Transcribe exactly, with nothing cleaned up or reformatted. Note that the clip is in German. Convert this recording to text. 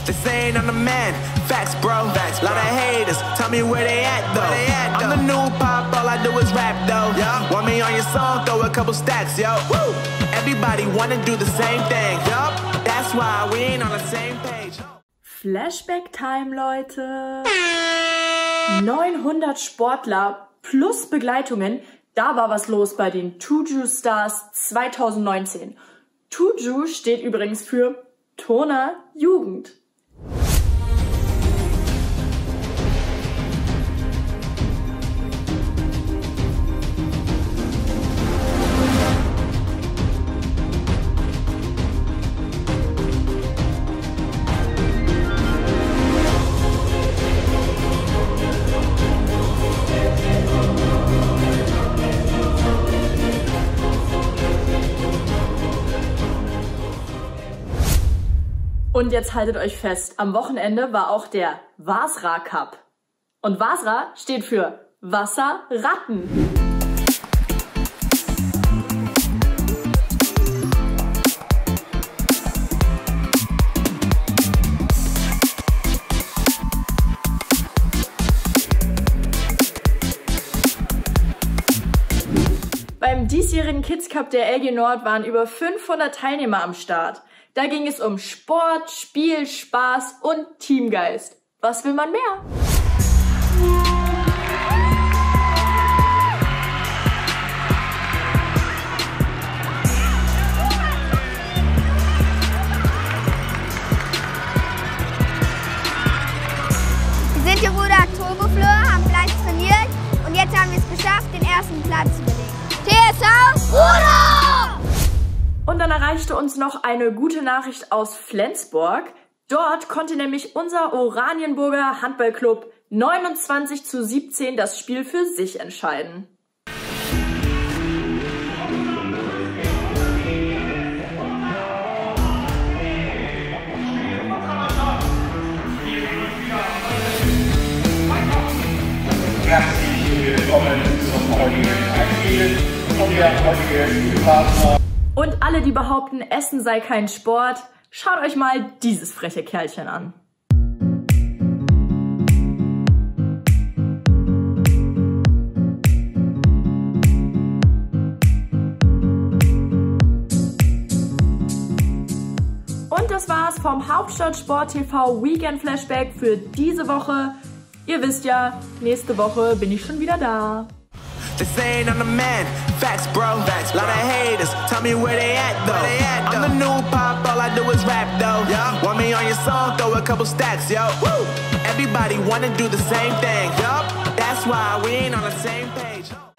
They saying I'm the man, facts bro, facts, lot of haters, tell me where they at though, they at, though. I'm the new pop, all I do is rap though, yeah. Want me on your song, throw a couple stacks, yo. Woo. Everybody wanna do the same thing, yup. That's why we ain't on the same page. Flashback Time, Leute. neunhundert Sportler plus Begleitungen. Da war was los bei den Tuju Stars zwanzig neunzehn. Tuju steht übrigens für Turner Jugend. Und jetzt haltet euch fest, am Wochenende war auch der Wasra Cup. Und Wasra steht für Wasserratten. Beim diesjährigen Kids Cup der L G Nord waren über fünfhundert Teilnehmer am Start. Da ging es um Sport, Spiel, Spaß und Teamgeist. Was will man mehr? Wir sind die Ruder Turbofleur, haben fleißig trainiert und jetzt haben wir es geschafft, den ersten Platz zu belegen. T S V Ruder! Und dann erreichte uns noch eine gute Nachricht aus Flensburg. Dort konnte nämlich unser Oranienburger Handballclub neunundzwanzig zu siebzehn das Spiel für sich entscheiden. Herzlich willkommen zum heutigen Heimspiel und der heutige Spielpartner. Und alle, die behaupten, Essen sei kein Sport, schaut euch mal dieses freche Kerlchen an. Und das war's vom Hauptstadtsport T V Weekend Flashback für diese Woche. Ihr wisst ja, nächste Woche bin ich schon wieder da. They saying I'm the man, facts bro, facts, lot of haters, tell me where they at though, they at, though. I'm the new pop, all I do is rap though, yeah. Want me on your song, throw a couple stacks, yo. Woo. Everybody wanna do the same thing, yup. That's why we ain't on the same page.